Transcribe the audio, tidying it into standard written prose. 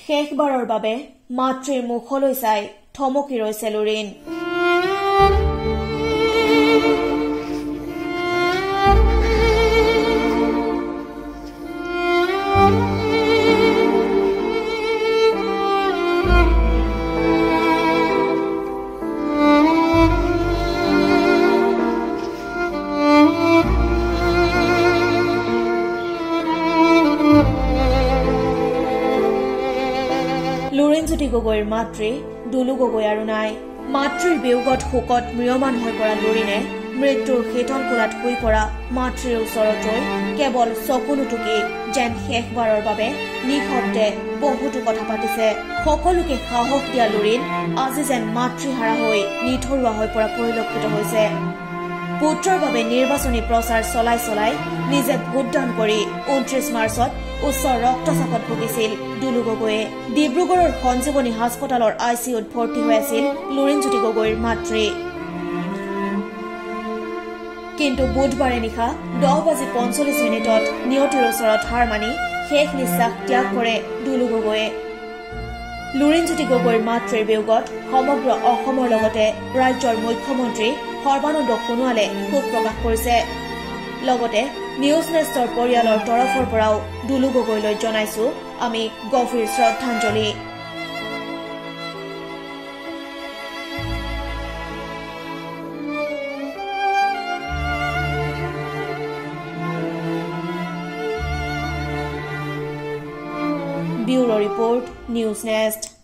শেষবাৰৰ বাবে মাতৃৰ মুখলৈ চাই থমকি ৰৈছে লুৰিন। লুৰিণজ্যোতি গগৈৰ মাতৃ দুলু গগৈ আৰু নাই। মাতৃৰ বিয়োগত শোকত ম্ৰিয়মান হৈ পৰা লুৰিণে মৃত্যুৰ শীতল কোলাত শুই পৰা মাতৃৰ ওচৰত ৰৈ কেৱল চকুলুটুকি যেন শেষবাৰৰ বাবে নিঃশব্দে বহুতো কথা পাতিছে। সকলোকে সাহস দিয়া লুৰিণ আজি যেন মাতৃহাৰা হৈ নিথৰুৱা হৈ পৰা পৰিলক্ষিত হৈছে। পুত্ৰৰ বাবে নিৰ্বাচনী প্ৰচাৰ চলাই নিজে ভোটদান কৰি 29 মাৰ্চত উচ্চ ৰক্তচাপত ভুগিছিল দুলু গগৈয়ে। ডিব্ৰুগড়ৰ সঞ্জীৱনী হাস্পতালৰ ICUত ভৰ্তি হৈ আছিল লুৰিণজ্যোতি গগৈৰ মাতৃ। কিন্তু বুধবাৰে নিশা 10:45 নিয়তিৰ ওচৰত হাৰ মানি শেষ নিশ্বাস ত্যাগ কৰে দুলু গগৈয়ে। লুৰিণজ্যোতি গগৈৰ মাতৃৰ বিয়োগত সমগ্ৰ অসমৰ লগতে ৰাজ্যৰ মুখ্যমন্ত্ৰী সৰ্বানন্দ সোণোৱালে শোক প্ৰকাশ কৰিছে। লগতে নিউজ নেষ্টৰ পৰিয়ালৰ তৰফৰ পৰাও দুলু গগৈলৈ জনাইছো আমি গভীৰ শ্ৰদ্ধাঞ্জলি। Bureau report, news nest.